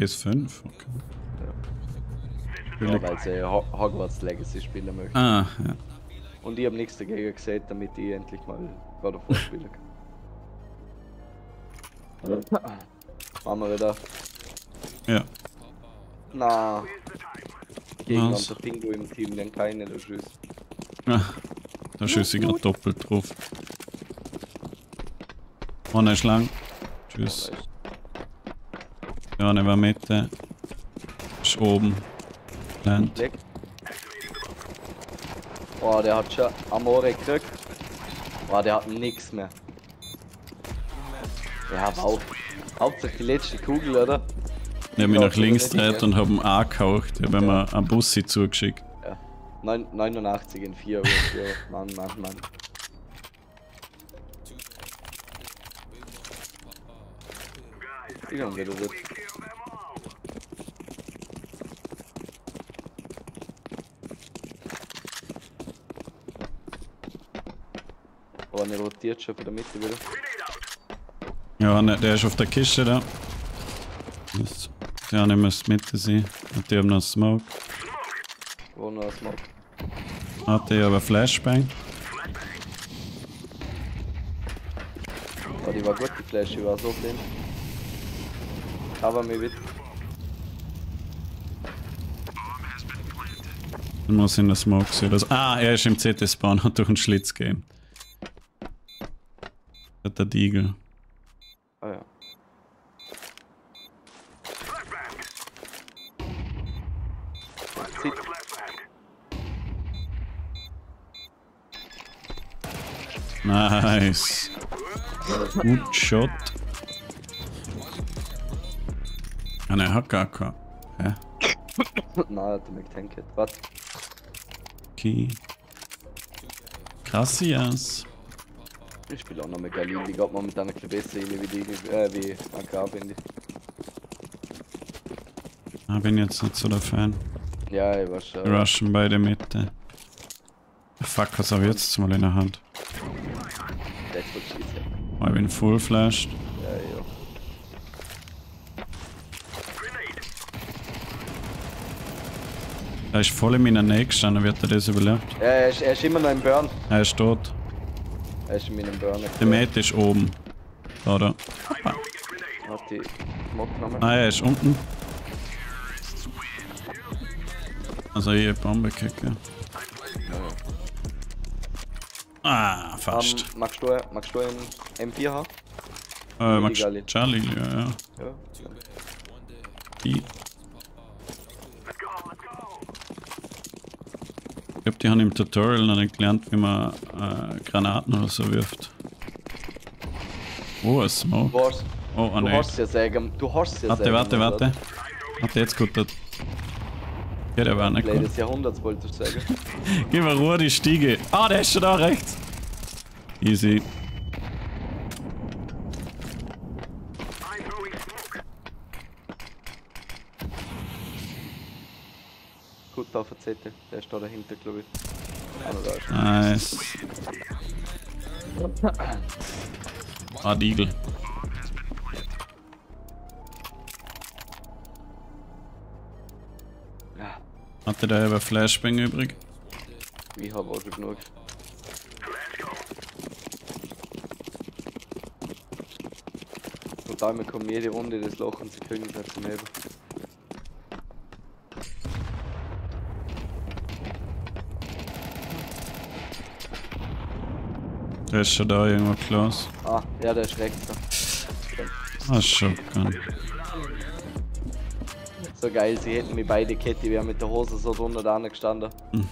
PS5, okay. Ja, weil sie Hogwarts Legacy spielen möchten. Ah, ja. Und ich habe nichts dagegen gesehen, damit ich endlich mal God of War spielen kann. Machen wir wieder. Ja. Na. Gegen Was? unser Pingo im Team, den keine da schießt. Ah, da schieße ich gerade doppelt drauf. Eine ist lang. Tschüss. Ja, eine war Mitte. Ist oben. Land. Oh, der hat schon Amore gekriegt. Oh, der hat nix mehr. Ja, wow. Hauptsache die letzte Kugel, oder? Ich habe mich nach links gedreht und habe ihn angehaucht. Ich habe mir einen Bussi zugeschickt. Ja. 89 in 4. Mann. Ich kann wieder das. Oh, ne rotiert schon von der Mitte wieder. Ja, ne, der ist auf der Kiste da. Ja, ne müsste Mitte sein. Und die haben noch Smoke. Wo noch ein Smoke? Hat die aber Flashbang. Oh, die war gut, die Flash, die war so blind. Cover mich bitte. Dann muss in der Smoke sein. Er ist im CT-Spawn, hat durch einen Schlitz gegeben. Hat der Deagle. Ah ja. Nice. Gut Shot. Ah ne, hat gar keinen. Hä? Nein, hat er mich getankt. Warte. Okay. Gracias. Ich spiele auch noch mit Galil, die geht momentan ein bisschen besser wie die, wie AK, finde ich. Ah, bin jetzt nicht so der Fan. Ja, ich war schon. Rushen bei der Mitte. Fuck, was habe ich jetzt mal in der Hand? Das wird schießen. Oh, ich bin full flashed. Ja, ja. Er ist voll in meiner Nähe gestanden, wird er das überlebt? Ja, er ist immer noch im Burn. Er ist tot. Er ist in meinem Burn. Der Mate ist oben. Oder? Hat die Smoke genommen. Ah, er ist unten. Also hier Bombe kicken. Ah, fast. Magst du einen M4 haben? Magst du Charlie? Ja. Ja. Die. Ich glaube, die haben im Tutorial noch nicht gelernt, wie man Granaten oder so wirft. Oh, ein Smoke. Oh, du hast ja sagen. Du hast ja sagen. Warte. Warte, jetzt gut. Ja, der war nicht gut. gut. Des Jahrhunderts wollte ich sagen. Gib mir Ruhe, die Stiege. Ah, der ist schon da rechts. Easy. Gut auf der CT. Der ist da dahinter, glaube ich. Nice. Ah, Deagle. Ja. Hatte der über Flashbang übrig? Ich habe auch schon genug. Total, wir kommen jede Runde das Loch und sie kriegen es nicht zum Heben. Der ist schon da irgendwo close. Ah, ja, der ist rechts da. Ah, Shotgun. So geil, sie hätten mir beide Kette, wir haben mit der Hose so drunter da gestanden.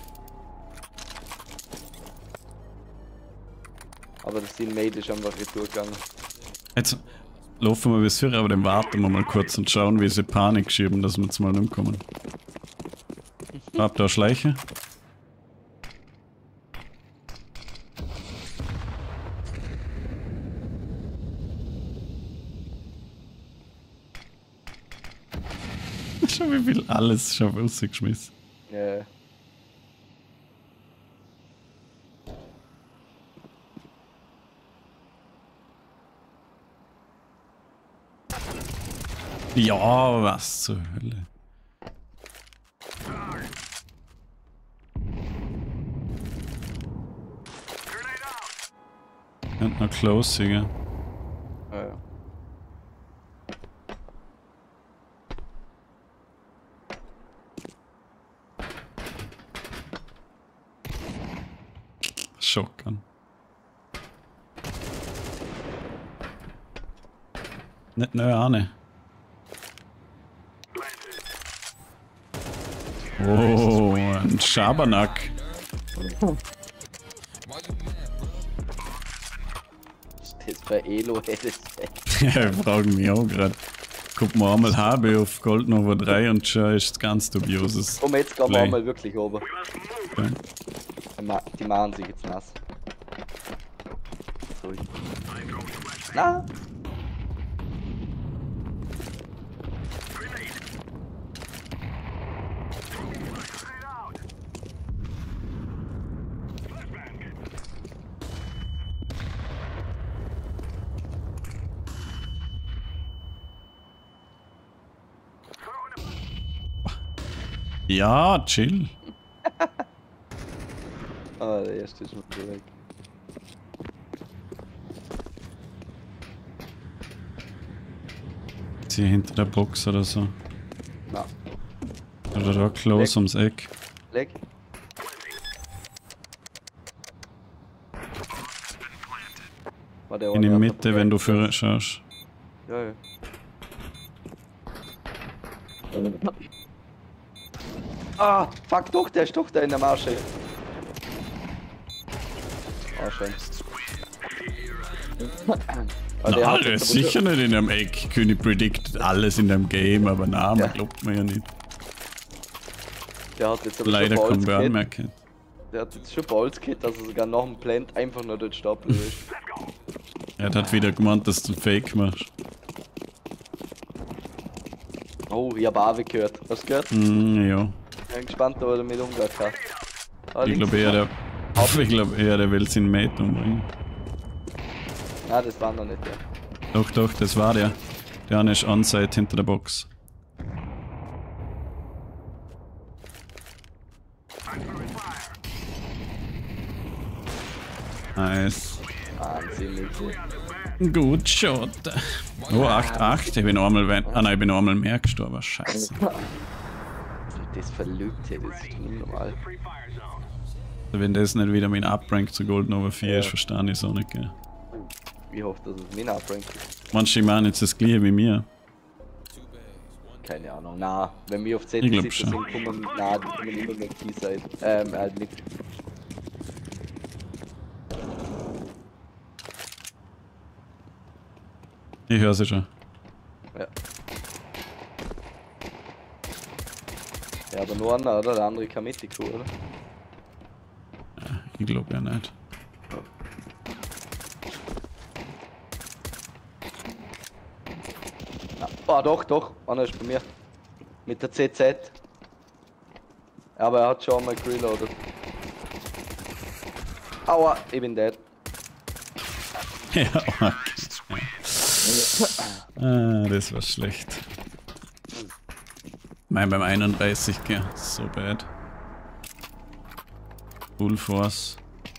Aber das Team Mate ist einfach retour gegangen. Jetzt laufen wir bis hier, aber dann warten wir mal kurz und schauen, wie sie Panik schieben, dass wir jetzt mal umkommen. Habt ihr Schleiche? Schon wie viel alles schon rausgeschmissen. Ja. Ja, was zur Hölle. Könnte noch close sein, gell? Ja, ja. Shotgun. Nicht neu Arne. Oh, ein Schabernack. Das bei Elo hätte es. Ja, ich frage mich auch gerade. Guck mal einmal HB auf Gold Nova 3 und schon ist es ganz dubioses. Komm, jetzt gehen wir einmal wirklich oben. Okay. Die machen sich jetzt nass. So. Na? Ja, chill. Ah, der erste ist schon wieder weg. Sie hinter der Box oder so. Na, Oder da close ums Eck. leg. War der In die eine Mitte, wenn du für schaust. Ja, ja. Ah, fuck, doch, der ist doch da in der Marsche. Ah, schön. Aber der Na, hat der jetzt ist aber sicher nicht in dem Eck. König predicted alles in dem Game, aber na, man glaubt mir ja nicht. Der hat jetzt aber Leider schon kommen wir Balls anmerken. Der hat jetzt schon Balls gehabt, dass er sogar nach dem Plant einfach nur dort stapeln ist. Er hat wieder gemeint, dass du Fake machst. Oh, ich hab Ave gehört. Hast du gehört? Ja. Ich bin gespannt, ob er damit umgehen kann. Ah, Ich links glaube eher, ist der will seinen Mate umbringen. Ah, das war noch nicht der. Doch, doch, das war der. Der eine ist on-site hinter der Box. Nice. Wahnsinnig. Gut Shot. Oh, 8-8. Ich bin einmal, ich bin einmal mehr gestorben. Scheiße. Das Verlügte, das ist unnormal. Wenn das nicht wieder mein Uprank zu Gold Nova 4 ist, verstehe ich es auch nicht, gell. Ich hoffe, dass es mein Abrank ist. Manche die machen jetzt das gleiche wie mir. Keine Ahnung. Na, wenn wir auf Ich 10 glaub sind, schon. kommen wir immer mit T-Side. Halt nicht. Ich höre sie schon. Ja. Ja, aber nur einer, oder? Der andere kann mit, oder? Ich glaube ja nicht. Ah, doch, doch. Einer ist bei mir. Mit der CZ. Aber er hat schon einmal reloaded. Aua, ich bin dead. Ja, okay. Ah, das war schlecht. Mein beim 31, gell. So bad. Full Force.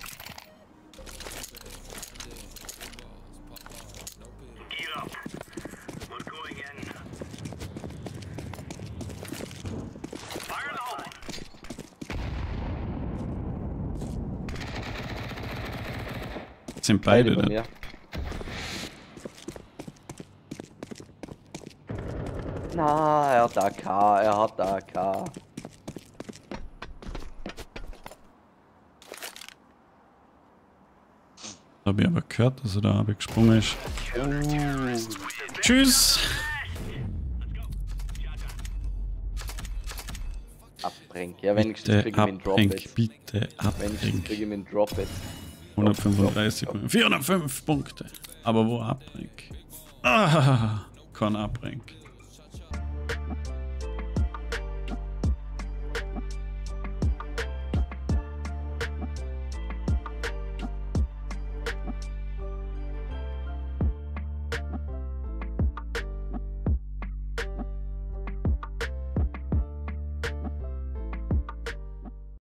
Sind beide bei da. mir. Na, er hat AK, er hat AK. Habe ich aber gehört, dass er da gesprungen ist. Tschüss! Abbrink. Ja, wenigstens Bitte krieg ich mir einen Drop abbrink, jetzt. bitte Wenigstens abbrink. krieg ich mir einen Drop jetzt. 135 Punkte. 405 Punkte. Aber wo abbrink? Ah, kein abbrink.